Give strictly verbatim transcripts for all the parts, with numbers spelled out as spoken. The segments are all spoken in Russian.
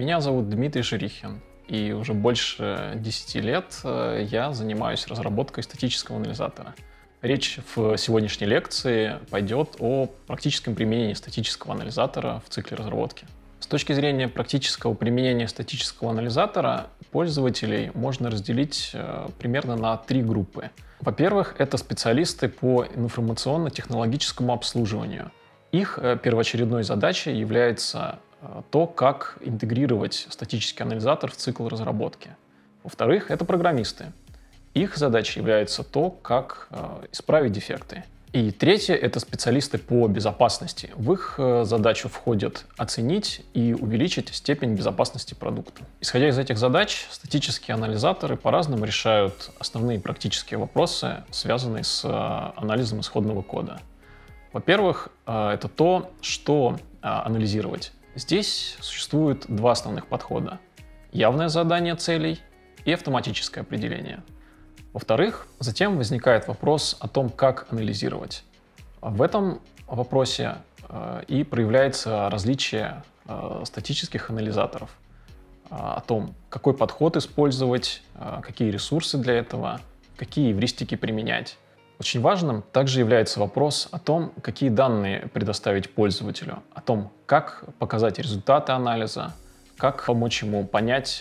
Меня зовут Дмитрий Шерихин, и уже больше десяти лет я занимаюсь разработкой статического анализатора. Речь в сегодняшней лекции пойдет о практическом применении статического анализатора в цикле разработки. С точки зрения практического применения статического анализатора пользователей можно разделить примерно на три группы. Во-первых, это специалисты по информационно-технологическому обслуживанию. Их первоочередной задачей является то, как интегрировать статический анализатор в цикл разработки. Во-вторых, это программисты. Их задачей является то, как исправить дефекты. И третье — это специалисты по безопасности. В их задачу входит оценить и увеличить степень безопасности продукта. Исходя из этих задач, статические анализаторы по-разному решают основные практические вопросы, связанные с анализом исходного кода. Во-первых, это то, что анализировать. Здесь существует два основных подхода: явное задание целей и автоматическое определение. Во-вторых, затем возникает вопрос о том, как анализировать. В этом вопросе э, и проявляется различие э, статических анализаторов, э, о том, какой подход использовать, э, какие ресурсы для этого, какие эвристики применять. Очень важным также является вопрос о том, какие данные предоставить пользователю, о том, как показать результаты анализа, как помочь ему понять,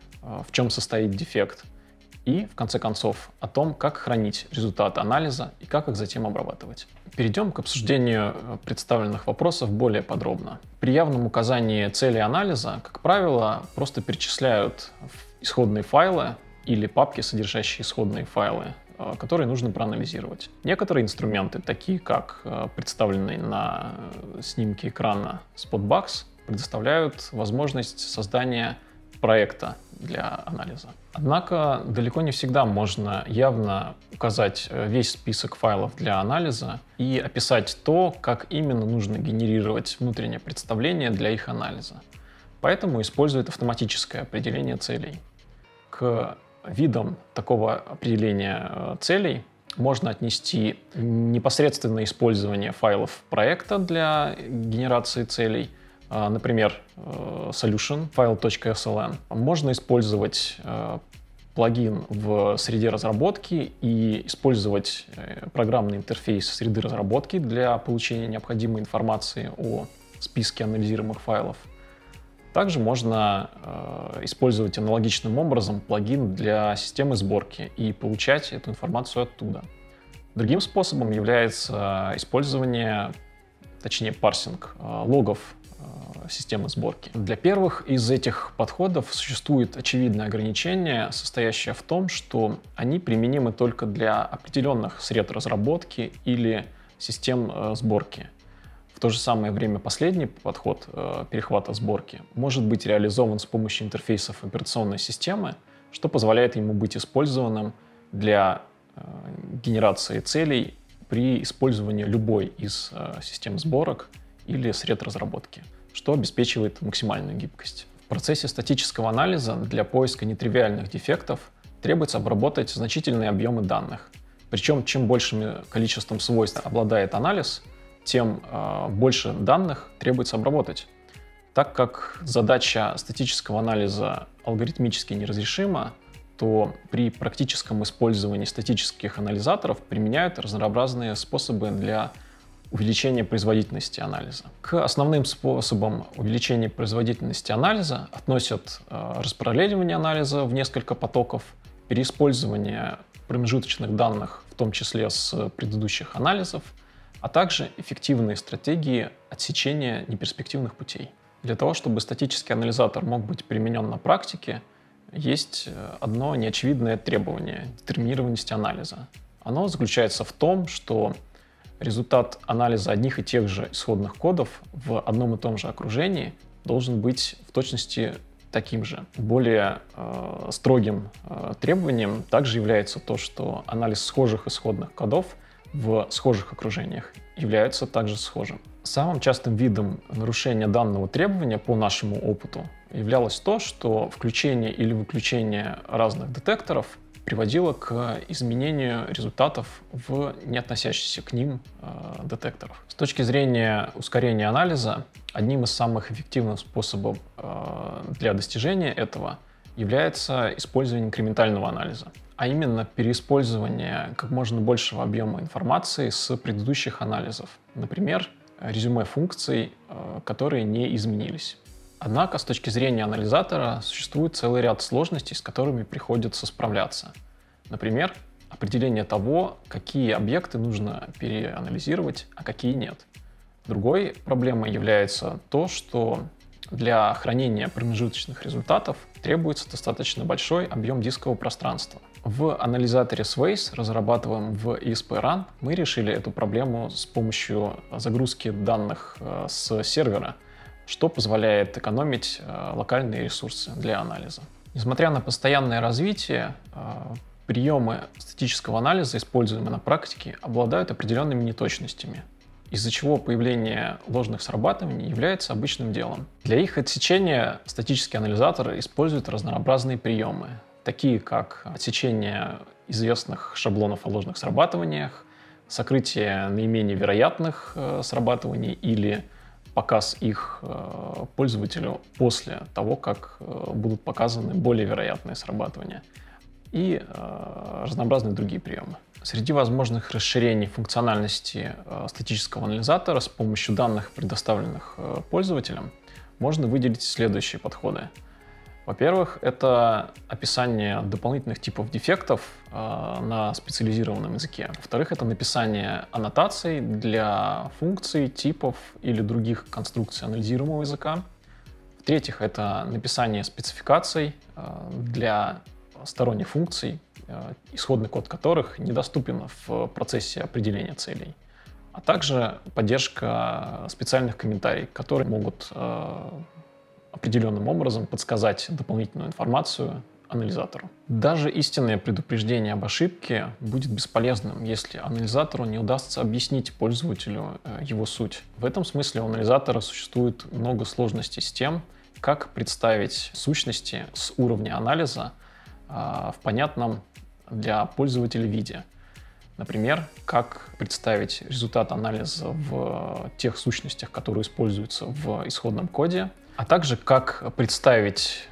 в чем состоит дефект, и, в конце концов, о том, как хранить результаты анализа и как их затем обрабатывать. Перейдем к обсуждению представленных вопросов более подробно. При явном указании цели анализа, как правило, просто перечисляют исходные файлы или папки, содержащие исходные файлы, которые нужно проанализировать. Некоторые инструменты, такие как представленный на снимке экрана Spotbox, предоставляют возможность создания проекта для анализа. Однако далеко не всегда можно явно указать весь список файлов для анализа и описать то, как именно нужно генерировать внутреннее представление для их анализа. Поэтому используют автоматическое определение целей. К видам такого определения целей можно отнести непосредственное использование файлов проекта для генерации целей, например, solution file.sln. Можно использовать плагин в среде разработки и использовать программный интерфейс среды разработки для получения необходимой информации о списке анализируемых файлов. Также можно э, использовать аналогичным образом плагин для системы сборки и получать эту информацию оттуда. Другим способом является использование, точнее парсинг, э, логов э, системы сборки. Для первых из этих подходов существует очевидное ограничение, состоящее в том, что они применимы только для определенных сред разработки или систем э, сборки. В то же самое время последний подход э, перехвата сборки может быть реализован с помощью интерфейсов операционной системы, что позволяет ему быть использованным для э, генерации целей при использовании любой из э, систем сборок или сред разработки, что обеспечивает максимальную гибкость. В процессе статического анализа для поиска нетривиальных дефектов требуется обработать значительные объемы данных. Причем чем большим количеством свойств обладает анализ, тем э, больше данных требуется обработать. Так как задача статического анализа алгоритмически неразрешима, то при практическом использовании статических анализаторов применяют разнообразные способы для увеличения производительности анализа. К основным способам увеличения производительности анализа относят э, распараллеливание анализа в несколько потоков, переиспользование промежуточных данных, в том числе с предыдущих анализов, а также эффективные стратегии отсечения неперспективных путей. Для того, чтобы статический анализатор мог быть применен на практике, есть одно неочевидное требование — детерминированности анализа. Оно заключается в том, что результат анализа одних и тех же исходных кодов в одном и том же окружении должен быть в точности таким же. Более э, строгим э, требованием также является то, что анализ схожих исходных кодов в схожих окружениях является также схожим. Самым частым видом нарушения данного требования по нашему опыту являлось то, что включение или выключение разных детекторов приводило к изменению результатов в не относящихся к ним э, детекторах. С точки зрения ускорения анализа, одним из самых эффективных способов э, для достижения этого является использование инкрементального анализа, а именно переиспользование как можно большего объема информации с предыдущих анализов, например, резюме функций, э, которые не изменились. Однако, с точки зрения анализатора, существует целый ряд сложностей, с которыми приходится справляться. Например, определение того, какие объекты нужно переанализировать, а какие нет. Другой проблемой является то, что для хранения промежуточных результатов требуется достаточно большой объем дискового пространства. В анализаторе Swace, разрабатываемом в и эс пи ран, мы решили эту проблему с помощью загрузки данных с сервера, что позволяет экономить э, локальные ресурсы для анализа. Несмотря на постоянное развитие, э, приемы статического анализа, используемые на практике, обладают определенными неточностями, из-за чего появление ложных срабатываний является обычным делом. Для их отсечения статический анализатор использует разнообразные приемы, такие как отсечение известных шаблонов о ложных срабатываниях, сокрытие наименее вероятных э, срабатываний или показ их э, пользователю после того, как э, будут показаны более вероятные срабатывания и э, разнообразные другие приемы. Среди возможных расширений функциональности э, статического анализатора с помощью данных, предоставленных э, пользователям, можно выделить следующие подходы. Во-первых, это описание дополнительных типов дефектов э, на специализированном языке. Во-вторых, это написание аннотаций для функций, типов или других конструкций анализируемого языка. В-третьих, это написание спецификаций э, для сторонних функций, э, исходный код которых недоступен в процессе определения целей. А также поддержка специальных комментариев, которые могут э, определенным образом подсказать дополнительную информацию анализатору. Даже истинное предупреждение об ошибке будет бесполезным, если анализатору не удастся объяснить пользователю его суть. В этом смысле у анализатора существует много сложностей с тем, как представить сущности с уровня анализа в понятном для пользователя виде. Например, как представить результат анализа в тех сущностях, которые используются в исходном коде, а также как представить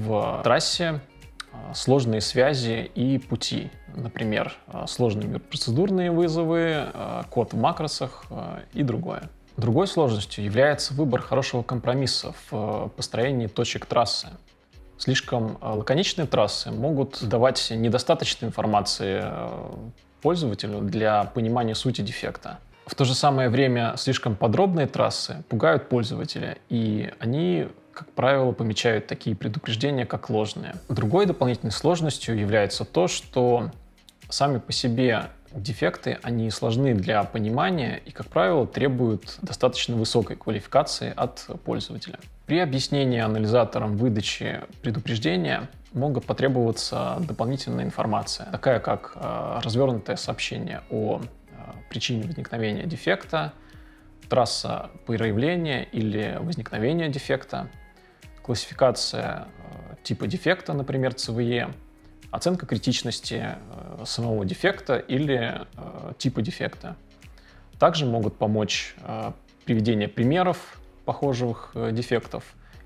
в трассе сложные связи и пути. Например, сложные процедурные вызовы, код в макросах и другое. Другой сложностью является выбор хорошего компромисса в построении точек трассы. Слишком лаконичные трассы могут давать недостаточно информации пользователю для понимания сути дефекта. В то же самое время слишком подробные трассы пугают пользователя, и они, как правило, помечают такие предупреждения, как ложные. Другой дополнительной сложностью является то, что сами по себе дефекты, они сложны для понимания и, как правило, требуют достаточно высокой квалификации от пользователя. При объяснении анализатором выдачи предупреждения могут потребоваться дополнительная информация, такая как э, развернутое сообщение о причине возникновения дефекта, трасса проявления или возникновения дефекта, классификация э, типа дефекта, например, си ви и, оценка критичности э, самого дефекта или э, типа дефекта. Также могут помочь э, приведение примеров похожих э, дефектов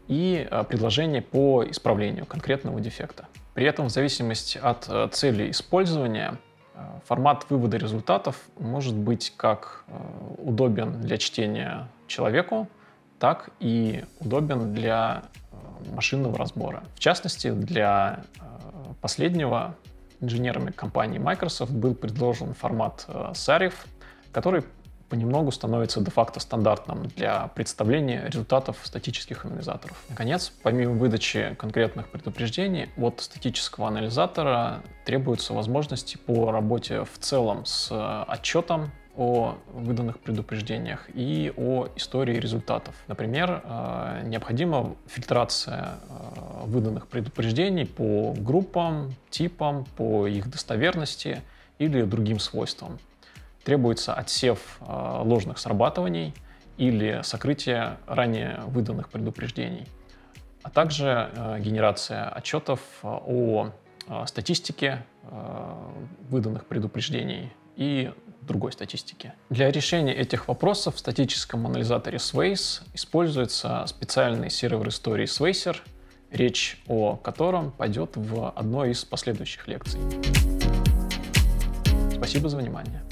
и э, предложения по исправлению конкретного дефекта. При этом, в зависимости от э, цели использования, формат вывода результатов может быть как удобен для чтения человеку, так и удобен для машинного разбора. В частности, для последнего инженерами компании Microsoft был предложен формат Sarif, который понемногу становится де-факто стандартным для представления результатов статических анализаторов. Наконец, помимо выдачи конкретных предупреждений, от статического анализатора требуются возможности по работе в целом с отчетом о выданных предупреждениях и о истории результатов. Например, необходима фильтрация выданных предупреждений по группам, типам, по их достоверности или другим свойствам. Требуется отсев э, ложных срабатываний или сокрытие ранее выданных предупреждений, а также э, генерация отчетов о статистики выданных предупреждений и другой статистики. Для решения этих вопросов в статическом анализаторе Swace используется специальный сервер истории Swacer, речь о котором пойдет в одной из последующих лекций. Спасибо за внимание.